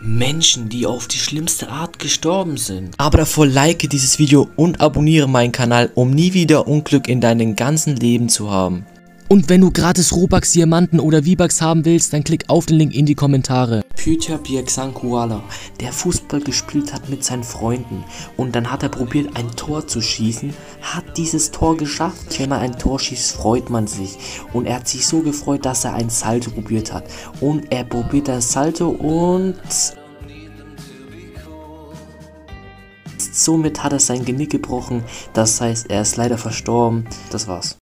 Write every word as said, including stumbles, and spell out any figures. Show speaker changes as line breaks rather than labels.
Menschen, die auf die schlimmste Art gestorben sind.
Aber davor like dieses Video und abonniere meinen Kanal, um nie wieder Unglück in deinem ganzen Leben zu haben. Und wenn du gratis Robux, Diamanten oder V-Bucks haben willst, dann klick auf den Link in die Kommentare.
Pyotr Bieksang-Kuala, der Fußball gespielt hat mit seinen Freunden und dann hat er probiert, ein Tor zu schießen, hat dieses Tor geschafft. Wenn man ein Tor schießt, freut man sich und er hat sich so gefreut, dass er ein Salto probiert hat und er probiert das Salto und somit hat er sein Genick gebrochen, das heißt, er ist leider verstorben. Das war's.